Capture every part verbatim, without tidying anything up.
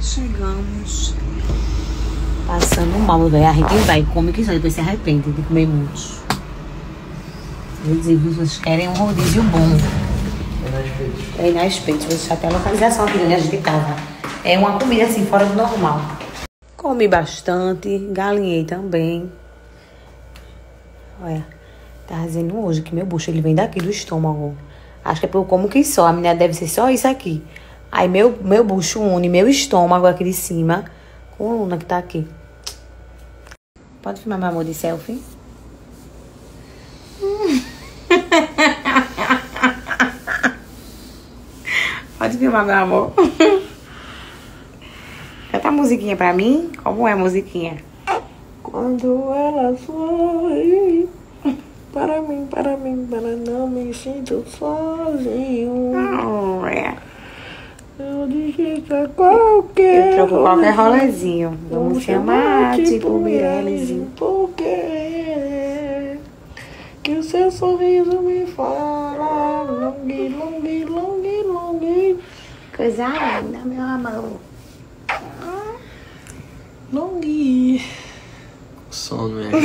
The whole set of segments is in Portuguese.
Chegamos. Passando mal, velho. A gente vai, come que só, depois se arrepende de comer muitos. Vou dizer, vocês querem um rodízio bom. É na Espetos. É na Espetos, vou deixar até a localização aqui onde a gente tava. É uma comida assim, fora do normal. Comi bastante, galinhei também. Olha, tá dizendo hoje que meu bucho ele vem daqui do estômago. Acho que é porque eu como que só, a menina deve ser só isso aqui. Aí meu, meu bucho une meu estômago aqui de cima com a Luna que tá aqui. Pode filmar meu amor de selfie? Pode filmar meu amor. Canta a musiquinha pra mim? Como é a musiquinha? Quando ela sorri para mim, para mim, para não me sinto sozinho. Oh, é. Eu digito qualquer. Eu troco qualquer rolezinho. Vamos chamar, tipo Mirellezinho. Porque que o seu sorriso me fala. Long, long, long, long. Coisa linda, meu amor. Long. Sono, é.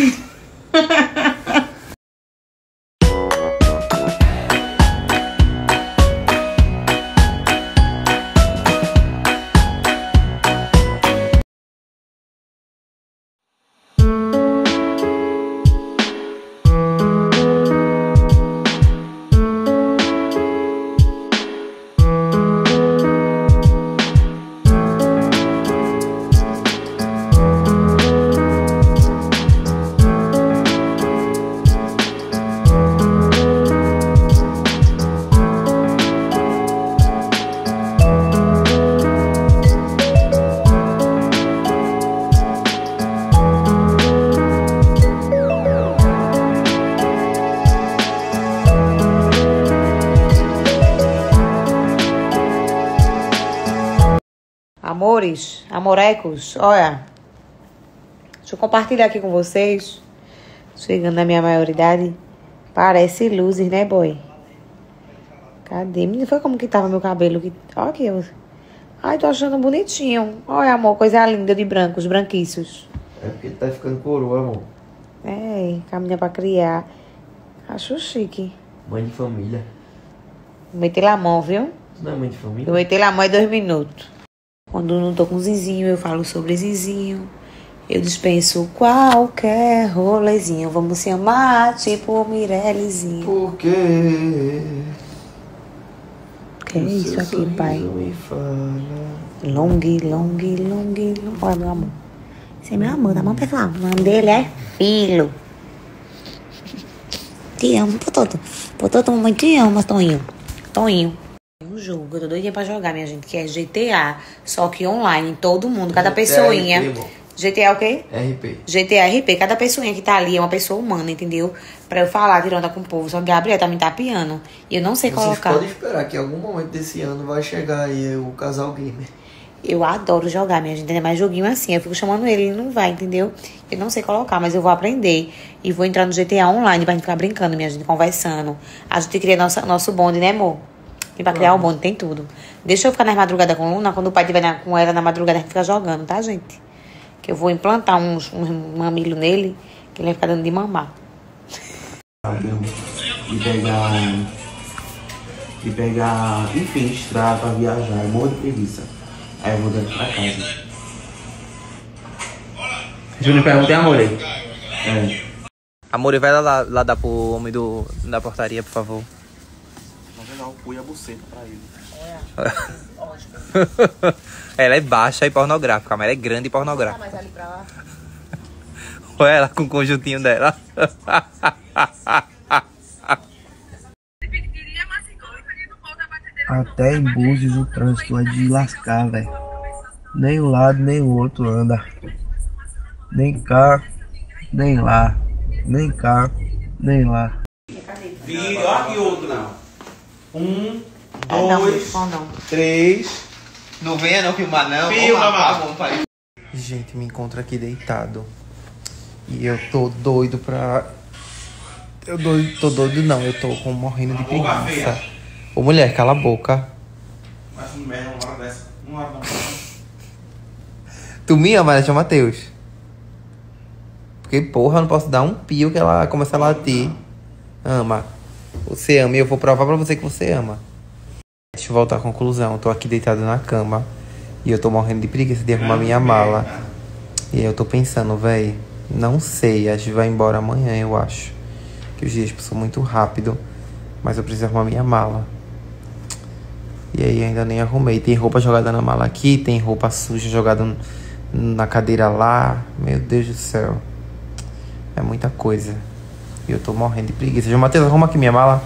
Amores, amorecos, olha. Deixa eu compartilhar aqui com vocês. Chegando na minha maioridade. Parece luzes, né, boy? Cadê? Menina, foi como que tava meu cabelo? Olha aqui. Ai, tô achando bonitinho. Olha, amor, coisa linda de brancos, branquiços. É porque tá ficando coroa, amor. É, caminha pra criar. Acho chique. Mãe de família. Meti lá a mão, viu? Isso não é mãe de família? Eu meti lá a mão em dois minutos. Quando não tô com Zizinho, eu falo sobre Zizinho. Eu dispenso qualquer rolezinho. Vamos se amar, tipo Mirellezinho. Por quê? Que é isso aqui, pai? Me fala. Long, long, long, long. Olha, meu amor. Esse é meu amor, tá bom, pessoal? O nome dele é Filo. Te amo, Pototo. Pototo, mamãe te ama, Toninho. Toninho. Um jogo que eu tô doidinha pra jogar, minha gente, que é G T A. Só que online, todo mundo, cada pessoinha. G T A o quê? R P. G T A R P. Cada pessoinha que tá ali é uma pessoa humana, entendeu? Pra eu falar, tirando com o povo. Só que Gabriel tá me tapeando. E eu não sei Vocês colocar. podem esperar que em algum momento desse ano vai chegar aí o casal gamer. Eu adoro jogar, minha gente. É mais joguinho assim. Eu fico chamando ele, ele não vai, entendeu? Eu não sei colocar, mas eu vou aprender. E vou entrar no G T A online pra gente ficar brincando, minha gente, conversando. A gente cria nossa, nosso bonde, né, amor? Tem pra criar o bonde, tem tudo. Deixa eu ficar nas madrugadas com Luna. Quando o pai estiver na, com ela na madrugada, a gente fica jogando, tá, gente? Que eu vou implantar uns, um mamilo nele, que ele vai ficar dando de mamar. E pegar... E pegar... Enfim, estrada pra viajar. É um monte de preguiça. Aí eu vou dando pra casa. Júnior, pergunta em amor aí. É. Amor, vai lá, lá dar pro homem do, da portaria, por favor. Vou jogar o cu e a buceta pra ele. Ela é baixa e pornográfica, mas ela é grande e pornográfica. Mas ali pra lá. Olha ela com o conjuntinho dela. Até em Búzios o trânsito é de lascar, velho. Nem um lado, nem o outro anda. Nem cá, nem lá. Nem cá, nem lá. Filho, olha aqui outro não. Um, Ah, não, dois, não, não. três. Não venha não filmar não. Filma, Vamos lá, mano. gente, me encontro aqui deitado. E eu tô doido pra... Eu doido, tô doido não, eu tô com, morrendo de preguiça. Ô mulher, cala a boca. Mas um merda, uma hora dessa. Uma hora não. Tu me ama, né, tia Matheus? Porque, porra, eu não posso dar um pio que ela começa a latir. Ama. Você ama e eu vou provar pra você que você ama. Deixa eu voltar à conclusão. Eu tô aqui deitado na cama e eu tô morrendo de preguiça de arrumar minha mala. E aí eu tô pensando, véi, não sei, a gente vai embora amanhã, eu acho. Que os dias passam muito rápido, mas eu preciso arrumar minha mala. E aí ainda nem arrumei. Tem roupa jogada na mala aqui, tem roupa suja jogada na cadeira lá. Meu Deus do céu. É muita coisa. E eu tô morrendo de preguiça. João Matheus, arruma aqui minha mala.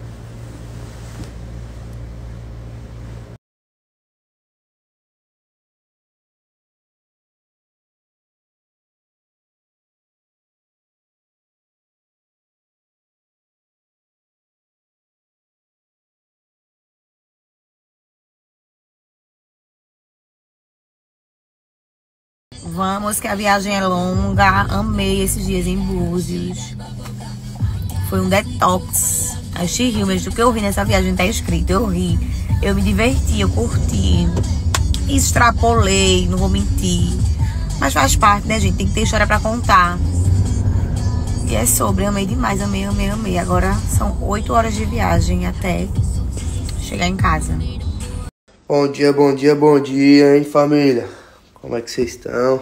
Vamos, que a viagem é longa. Amei esses dias em Búzios. Foi um detox. A gente riu, mas do que eu ri nessa viagem tá escrito. Eu ri, eu me diverti, eu curti. Extrapolei, não vou mentir. Mas faz parte, né, gente? Tem que ter história pra contar. E é sobre, amei demais, amei, amei, amei. Agora são oito horas de viagem até chegar em casa. Bom dia, bom dia, bom dia, hein, família? Como é que vocês estão?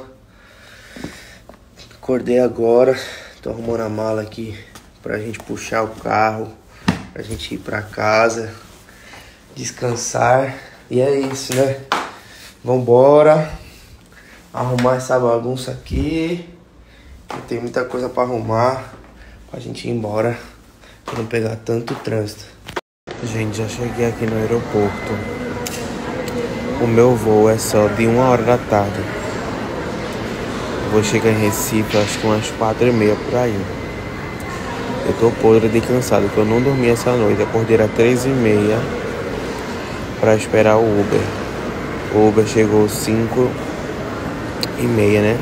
Acordei agora, tô arrumando a mala aqui pra gente puxar o carro, pra gente ir pra casa, descansar. E é isso, né? Vambora arrumar essa bagunça aqui. Tem muita coisa pra arrumar pra gente ir embora, pra não pegar tanto trânsito. Gente, já cheguei aqui no aeroporto. O meu voo é só de uma hora da tarde. Vou chegar em Recife acho que umas quatro e meia por aí. Eu tô podre de cansado, porque eu não dormi essa noite. Eu acordei às três e meia pra esperar o Uber. O Uber chegou cinco e meia, né?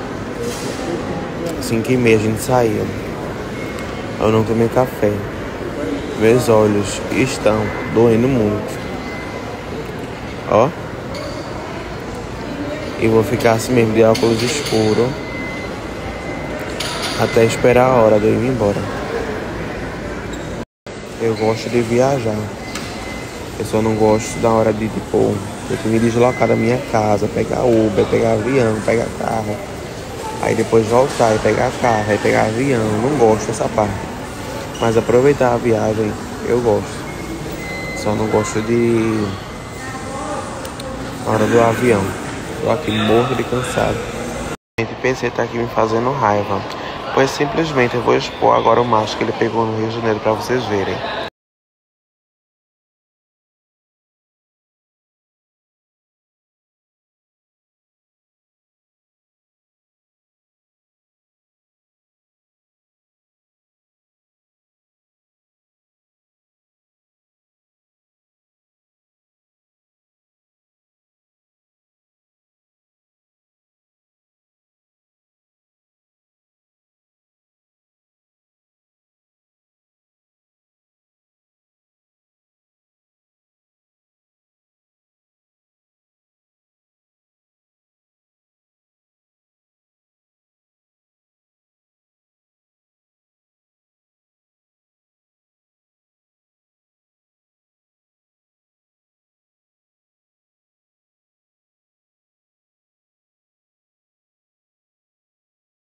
cinco e meia a gente saiu. Eu não tomei café. Meus olhos estão doendo muito. Ó. E vou ficar assim mesmo, de óculos escuro, até esperar a hora de eu ir embora. Eu gosto de viajar. Eu só não gosto da hora de, tipo, eu tenho que me deslocar da minha casa, pegar Uber, pegar avião, pegar carro. Aí depois voltar e pegar carro, aí pegar avião. Eu não gosto dessa parte. Mas aproveitar a viagem, eu gosto. Só não gosto de... na hora do avião. Tô aqui morro de cansado. Gente, P C tá aqui me fazendo raiva. Pois simplesmente eu vou expor agora o macho que ele pegou no Rio de Janeiro pra vocês verem.